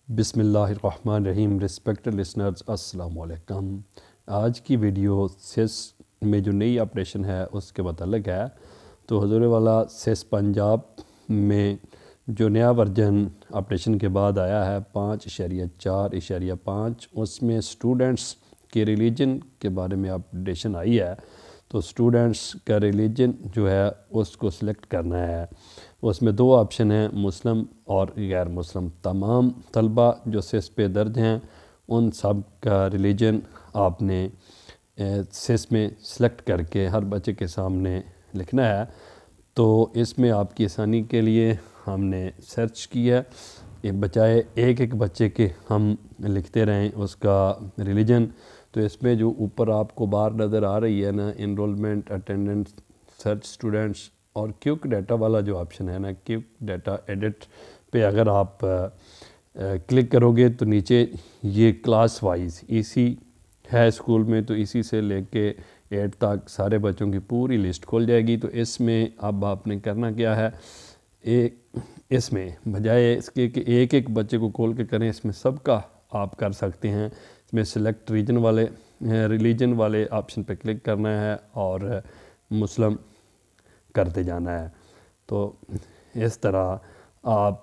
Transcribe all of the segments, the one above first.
بسم اللہ الرحمن الرحیم۔ ریسپیکٹڈ لسنرز، السلام علیکم۔ آج کی ویڈیو سیس میں جو نئی آپریشن ہے اس کے متعلق ہے۔ تو حضور والا سیس پنجاب میں جو نیا ورژن آپریشن کے بعد آیا ہے 5.4.5، اس میں سٹوڈنٹس کے ریلیجن کے بارے میں اپڈیشن آئی ہے۔ تو سٹوڈنٹس کا ریلیجن جو ہے اس کو سلیکٹ کرنا ہے۔ اس میں دو آپشن ہیں، مسلم اور غیر مسلم۔ تمام طلبہ جو سیس پہ درج ہیں ان سب کا ریلیجن آپ نے سیس میں سلیکٹ کر کے ہر بچے کے سامنے لکھنا ہے۔ تو اس میں آپ کی آسانی کے لیے ہم نے سرچ کیا ہے، بجائے ایک بچے کے ہم لکھتے رہیں اس کا ریلیجن۔ تو اس میں جو اوپر آپ کو بار نظر آ رہی ہے نا، انرولمنٹ، اٹینڈنس، سرچ اسٹوڈنٹس اور کیوک ڈیٹا والا جو آپشن ہے نا، کیوک ڈیٹا ایڈٹ پہ اگر آپ کلک کرو گے تو نیچے یہ کلاس وائز ایسی ہے اسکول میں، تو اسی سے لے کے 8 تک سارے بچوں کی پوری لسٹ کھول جائے گی۔ تو اس میں اب آپ نے کرنا کیا ہے، اس میں بجائے اس کے کہ ایک بچے کو کھول کے کریں، اس میں سب کا آپ کر سکتے ہیں۔ اس میں سلیکٹ ریلیجن والے آپشن پہ کلک کرنا ہے اور مسلم کرتے جانا ہے۔ تو اس طرح آپ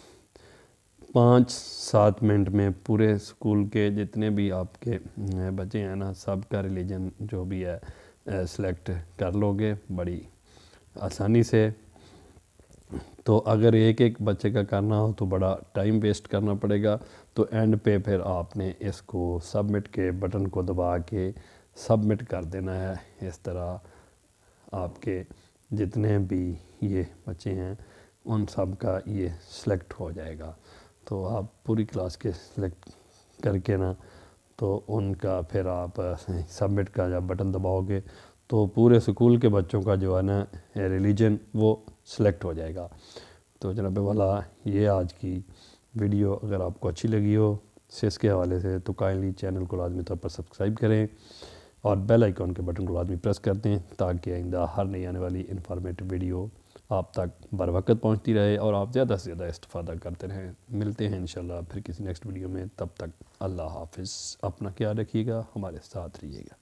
5-7 منٹ میں پورے اسکول کے جتنے بھی آپ کے بچے ہیں نا، سب کا ریلیجن جو بھی ہے سلیکٹ کر لو گے بڑی آسانی سے۔ تو اگر ایک بچے کا کرنا ہو تو بڑا ٹائم ویسٹ کرنا پڑے گا۔ تو اینڈ پہ پھر آپ نے اس کو سبمٹ کے بٹن کو دبا کے سبمٹ کر دینا ہے۔ اس طرح آپ کے جتنے بھی یہ بچے ہیں ان سب کا یہ سلیکٹ ہو جائے گا۔ تو آپ پوری کلاس کے سلیکٹ کر کے نا، تو ان کا پھر آپ سبمٹ کا جب بٹن دباؤ گے تو پورے اسکول کے بچوں کا جو ہے نا ریلیجن وہ سلیکٹ ہو جائے گا۔ تو جناب والا یہ آج کی ویڈیو اگر آپ کو اچھی لگی ہو سیس کے حوالے سے تو کائنڈلی چینل کو لازمی طور پر سبسکرائب کریں اور بیل آئیکن کے بٹن کو لازمی پریس کر دیں، تاکہ آئندہ ہر نئی آنے والی انفارمیٹو ویڈیو آپ تک بر وقت پہنچتی رہے اور آپ زیادہ سے زیادہ استفادہ کرتے رہیں۔ ملتے ہیں انشاءاللہ پھر کسی نیکسٹ ویڈیو میں، تب تک اللہ حافظ۔ اپنا خیال رکھیے گا، ہمارے ساتھ رہیے گا۔